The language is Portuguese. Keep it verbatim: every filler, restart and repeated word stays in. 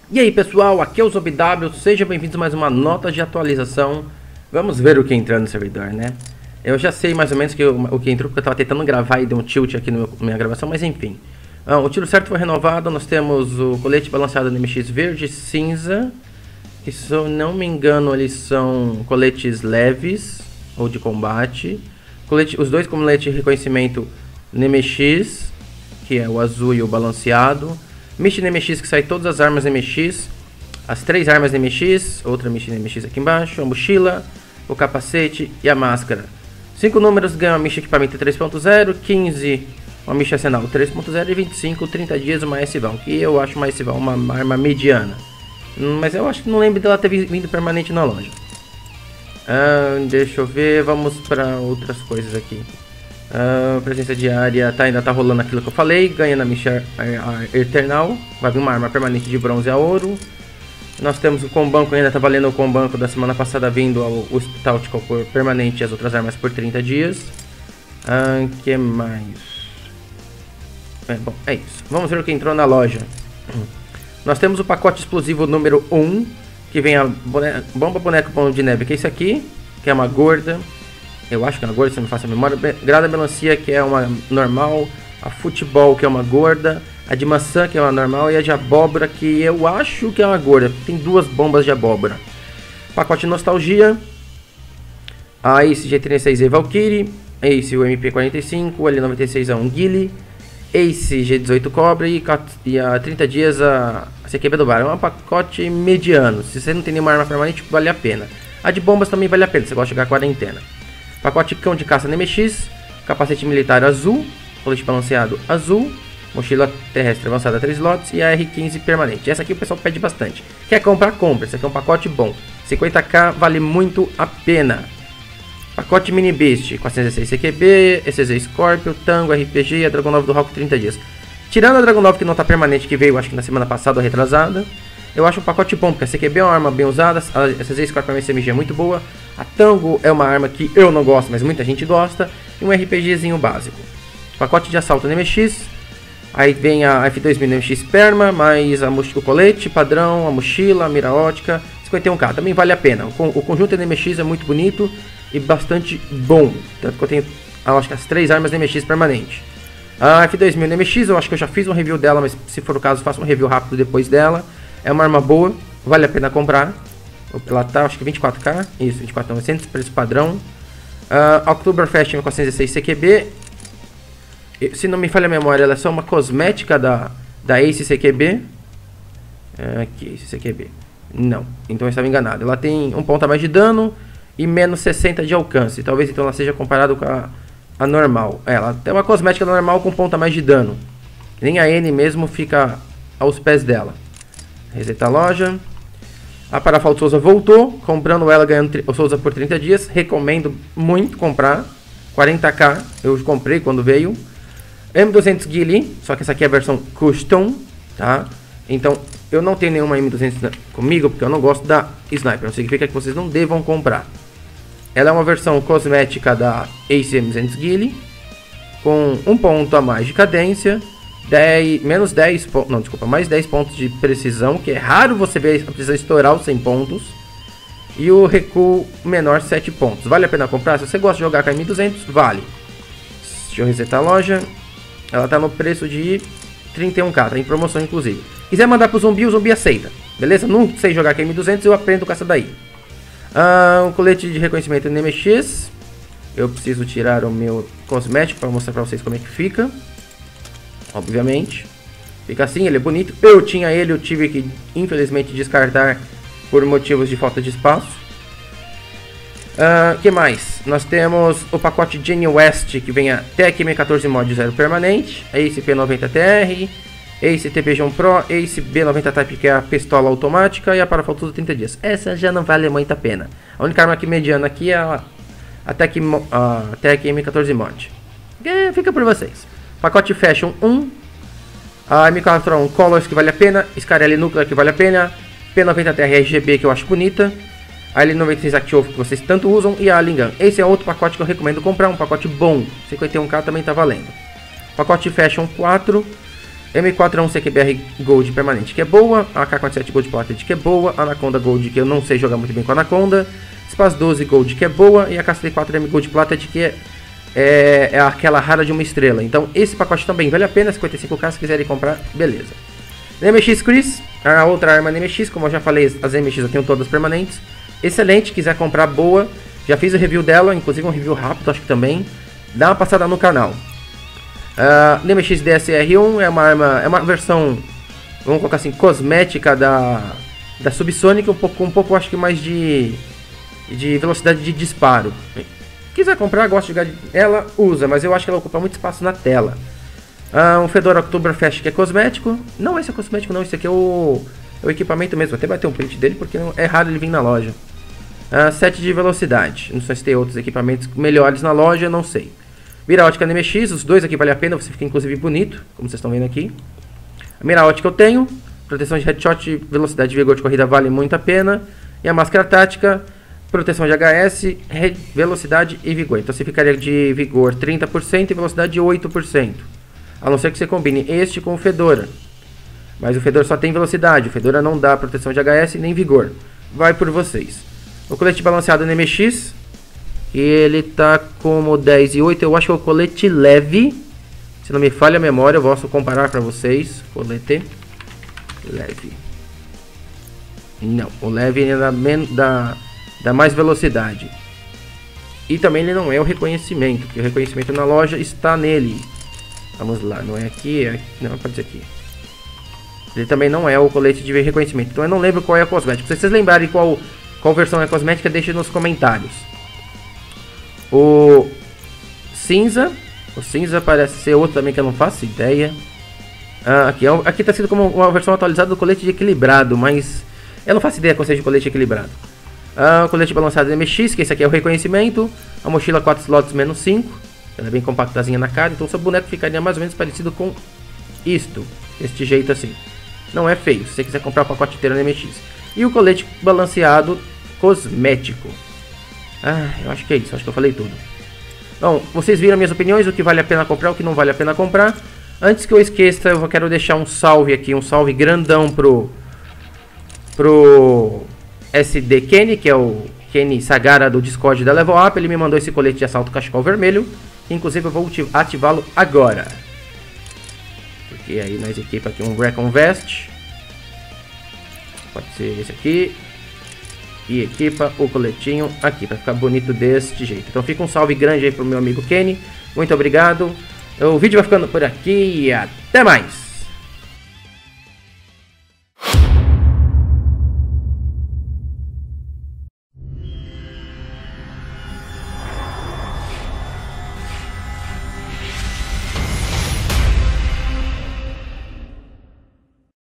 E aí pessoal, aqui é o ZombieW, sejam bem-vindos a mais uma nota de atualização. Vamos ver o que entrou no servidor, né? Eu já sei mais ou menos que eu, o que entrou, porque eu estava tentando gravar e deu um tilt aqui na minha gravação, mas enfim. Ah, o tiro certo foi renovado, nós temos o colete balanceado no M X verde e cinza, que se eu não me engano eles são coletes leves, ou de combate. Colete, os dois coletes de reconhecimento no M X, que é o azul e o balanceado. Mish no M X, que sai todas as armas no M X, as três armas no M X, outra Mish no M X aqui embaixo, a mochila, o capacete e a máscara. cinco números ganham a Mish equipamento três ponto zero, quinze uma Mish arsenal três ponto zero e vinte e cinco, trinta dias uma S-Val, que eu acho uma S-Val uma arma mediana. Mas eu acho que não lembro dela ter vindo permanente na loja. Ah, deixa eu ver, vamos para outras coisas aqui. Uh, presença diária, tá, ainda tá rolando aquilo que eu falei. Ganha na Michel Eternal. Vai vir uma arma permanente de bronze a ouro. Nós temos o combanco, ainda tá valendo o combanco da semana passada, vindo ao, o Tactical por permanente e as outras armas por trinta dias. Uh, que mais? É, bom, é isso. Vamos ver o que entrou na loja. Nós temos o pacote explosivo número um, que vem a boneca, bomba boneco pão de neve, que é esse aqui, que é uma gorda. Eu acho que é uma gorda, se não me faço a memória. Grada melancia, que é uma normal. A futebol, que é uma gorda. A de maçã, que é uma normal. E a de abóbora, que eu acho que é uma gorda. Tem duas bombas de abóbora. Pacote nostalgia. A Ace G trinta e seis E Valkyrie. Ace o M P quarenta e cinco. O L noventa e seis é um Guile. Ace G dezoito Cobre. E a trinta dias a C Q B do bar. É um pacote mediano. Se você não tem nenhuma arma permanente, vale a pena. A de bombas também vale a pena. Se você gosta de jogar quarentena. Pacote cão de caça no M X, capacete militar azul, colete balanceado azul, mochila terrestre avançada três slots e a R quinze permanente. Essa aqui o pessoal pede bastante. Quer comprar? Compra. Esse aqui é um pacote bom. cinquenta k vale muito a pena. Pacote Mini Beast, quatrocentos e dezesseis C Q B, E C Z Scorpio, Tango, R P G e a Dragon nove do Rock trinta dias. Tirando a Dragon nove que não está permanente, que veio acho que na semana passada ou retrasada, eu acho um pacote bom, porque a C Q B é uma arma bem usada, a E C Z Scorpio é uma S M G muito boa, a Tango é uma arma que eu não gosto, mas muita gente gosta, e um RPGzinho básico. Pacote de assalto no M X, aí vem a F dois mil no M X Perma, mais a o colete padrão, a mochila, a mira ótica, cinquenta e um k, também vale a pena. O, o conjunto no M X é muito bonito e bastante bom, tanto que eu tenho, eu acho que as três armas no M X permanente. A F dois mil no M X, eu acho que eu já fiz um review dela, mas se for o caso, faço um review rápido depois dela. É uma arma boa, vale a pena comprar. Ela tá, acho que vinte e quatro k, isso, vinte e quatro mil e novecentos, preço padrão. Uh, Oktoberfest quatrocentos e dezesseis C Q B. Se não me falha a memória, ela é só uma cosmética da, da Ace C Q B. Uh, aqui, Ace C Q B. Não, então eu estava enganado. Ela tem um ponto a mais de dano e menos sessenta de alcance. Talvez então ela seja comparada com a, a normal. É, ela tem uma cosmética normal com um ponto a mais de dano. Nem a N mesmo fica aos pés dela. Resetar a loja. A Parafalto Souza voltou, comprando ela, ganhando o Souza por trinta dias. Recomendo muito comprar. quarenta k eu comprei quando veio. M duzentos Guile, só que essa aqui é a versão custom, tá? Então eu não tenho nenhuma M duzentos comigo, porque eu não gosto da Sniper. Não significa que vocês não devam comprar. Ela é uma versão cosmética da Ace M duzentos Guile, com um ponto a mais de cadência. dez, menos dez pontos, não, desculpa, mais dez pontos de precisão, que é raro você ver a precisão estourar os cem pontos. E o recuo menor, sete pontos. Vale a pena comprar? Se você gosta de jogar com a M duzentos, vale. Deixa eu resetar a loja. Ela tá no preço de trinta e um k, tá em promoção inclusive. Quiser mandar pro zumbi, o zumbi aceita. Beleza? Não sei jogar com a M duzentos, eu aprendo com essa daí. Ah, um colete de reconhecimento no M X. Eu preciso tirar o meu cosmético para mostrar para vocês como é que fica. Obviamente, fica assim, ele é bonito. Eu tinha ele, eu tive que infelizmente descartar por motivos de falta de espaço. Uh, que mais? Nós temos o pacote Genie West, que vem a Tech M quatorze Mod zero permanente, Ace P noventa T R, Ace T P G um Pro, Ace B noventa Type, que é a pistola automática, e a Parafalto trinta dias. Essa já não vale muito a pena. A única arma aqui mediana aqui é a, a, Tech, a Tech M quatorze Mod. É, fica por vocês. Pacote Fashion um, a M quatro um Colors, que vale a pena, Scarelli Nuclear, que vale a pena, P noventa T R R G B, que eu acho bonita, a L noventa e seis Active, que vocês tanto usam, e a Lingan. Esse é outro pacote que eu recomendo comprar, um pacote bom, cinquenta e um k também tá valendo. Pacote Fashion quatro, M quatro um C Q B R Gold permanente, que é boa. A K quarenta e sete Gold Plated, que é boa. Anaconda Gold, que eu não sei jogar muito bem com a Anaconda. Spaz doze Gold, que é boa. E a K C quatro M Gold Plated, que é, é, é aquela rara de uma estrela. Então esse pacote também vale a pena. cinquenta e cinco K, se quiserem comprar, beleza. M X Chris, a outra arma N M X, como eu já falei, as M X eu tenho todas permanentes. Excelente, quiser comprar, boa. Já fiz o review dela, inclusive um review rápido, acho que também. Dá uma passada no canal. Uh, N M X D S R um é uma arma, é uma versão, vamos colocar assim, cosmética da, da Subsonic, um pouco, um pouco acho que mais de, de velocidade de disparo. Quiser comprar, gosta de jogar ela, usa, mas eu acho que ela ocupa muito espaço na tela. Uh, um Fedora Oktoberfest, que é cosmético. Não, esse é cosmético não, esse aqui é o, é o equipamento mesmo. Até vai ter um print dele porque não, é raro ele vir na loja. Uh, sete de velocidade. Não sei se tem outros equipamentos melhores na loja, não sei. Mira ótica N M X, os dois aqui vale a pena, você fica inclusive bonito, como vocês estão vendo aqui. A mira ótica eu tenho, proteção de headshot, velocidade de vigor de corrida vale muito a pena. E a máscara tática, proteção de H S, velocidade e vigor. Então você ficaria de vigor trinta por cento e velocidade oito por cento. A não ser que você combine este com o Fedora. Mas o Fedora só tem velocidade, o Fedora não dá proteção de H S nem vigor. Vai por vocês. O colete balanceado N M X, ele tá como dez e oito, eu acho que é o colete leve. Se não me falha a memória, eu posso comparar para vocês. Colete leve. Não, o leve ele dá, dá, dá mais velocidade. E também ele não é o reconhecimento, porque o reconhecimento na loja está nele. Vamos lá, não é aqui, é... não, pode ser aqui. Ele também não é o colete de reconhecimento, então eu não lembro qual é a cosmética. Se vocês lembrarem qual, qual versão é a cosmética, deixem nos comentários. O cinza, o cinza parece ser outro também que eu não faço ideia. Ah, aqui, aqui tá sendo como uma versão atualizada do colete de equilibrado, mas eu não faço ideia qual seja o colete equilibrado. Ah, o colete balançado M X, que esse aqui é o reconhecimento. A mochila quatro slots menos cinco, ela é bem compactazinha na cara, então seu boneco ficaria mais ou menos parecido com isto, deste jeito assim. Não é feio, se você quiser comprar o pacote inteiro no M X. E o colete balanceado cosmético. Ah, eu acho que é isso, acho que eu falei tudo. Bom, vocês viram minhas opiniões, o que vale a pena comprar, o que não vale a pena comprar. Antes que eu esqueça, eu quero deixar um salve aqui, um salve grandão pro Pro S D Kenny, que é o Kenny Sagara do Discord da Level Up. Ele me mandou esse colete de assalto cachecol vermelho, que inclusive eu vou ativá-lo agora. Porque aí nós equipa aqui um Recon Vest. Pode ser esse aqui. E equipa o coletinho aqui, para ficar bonito deste jeito. Então fica um salve grande aí pro meu amigo Kenny. Muito obrigado. O vídeo vai ficando por aqui e até mais.